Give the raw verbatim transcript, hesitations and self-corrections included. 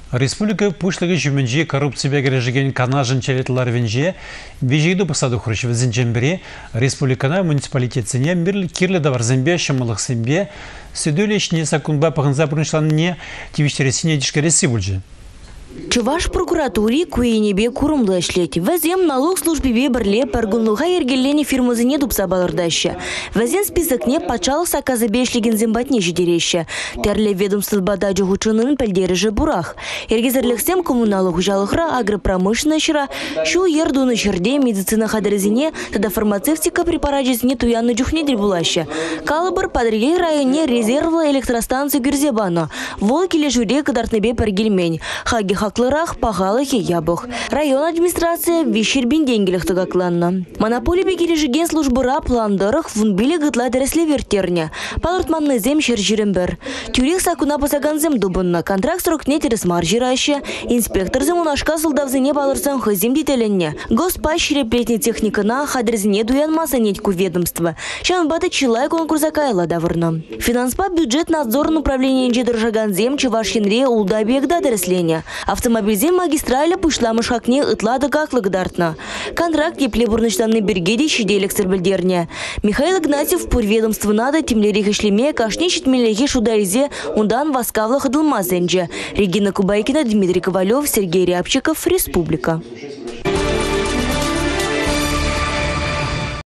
Республика пушлыгы жүмінже коррупция бәгірежіген канажын чәлетлар венже бежейді бұсады құрышы візінжен бірі республикана муниципалитетсіне бірлі керлі давар зімбе шымылық сімбе сөйдөлі ішіне сакунба пағынза бұрыншыланыне тивіштересіне дишкересі бүлжі. Чуваш прокуратури куенебе курумлы эшлет. Вазем налог службе берле паргунлуга ергеллени фирмазыне дупса балырдаща. Вазен списокне пачалық саказы бешлеген зембатне жидереща. Терле ведомство бададжу хучынын пельдережі бурах. Ергезерлексем коммуналог жалықра агропромышленнашыра шу ердуны жерде медицина хадрезине тада фармацевтика препараджесіне туянны джухнедер булаща. Калабыр Падригей районе резервлы электростанции Гюрзебано. Волкеле жюре кадартнебе пергельмень. Хаги хаклырах пағалығы ябық. Район администрация вишербин денгелік тыгакланна. Монополия бекележіген службыра пландырық вунбилі гытла дәресле вертерне. Палыртманны зем шержірін бір. Тюрек сакуна пасаган зем дубынна. Контракт срокне терес маржирайшы. Инспектор зем унашка сылдавзыне балырсан хызем детеленне. Госпаш реплетне техникана хадрезіне дуян масанетку ведомства. Шанбаты чилай конкурса кайла давырна. Финанспа бюджет надзорн управление держаган зем чевашинре улдабегда дәреслене. Автомобильзем магистраля пышламыш хакне ытлады каклык дартна. Контракт епле бурныштанны бергеде шиделек сырбілдерне. Михаил Игнатьев пурведомство надо темлерих ишлеме кашне шитмелеге шудайзе ундан васкавлы хыдылмаз энже. Регина Кубайкина, Дмитрий Ковалев, Сергей Рябчиков, Республика.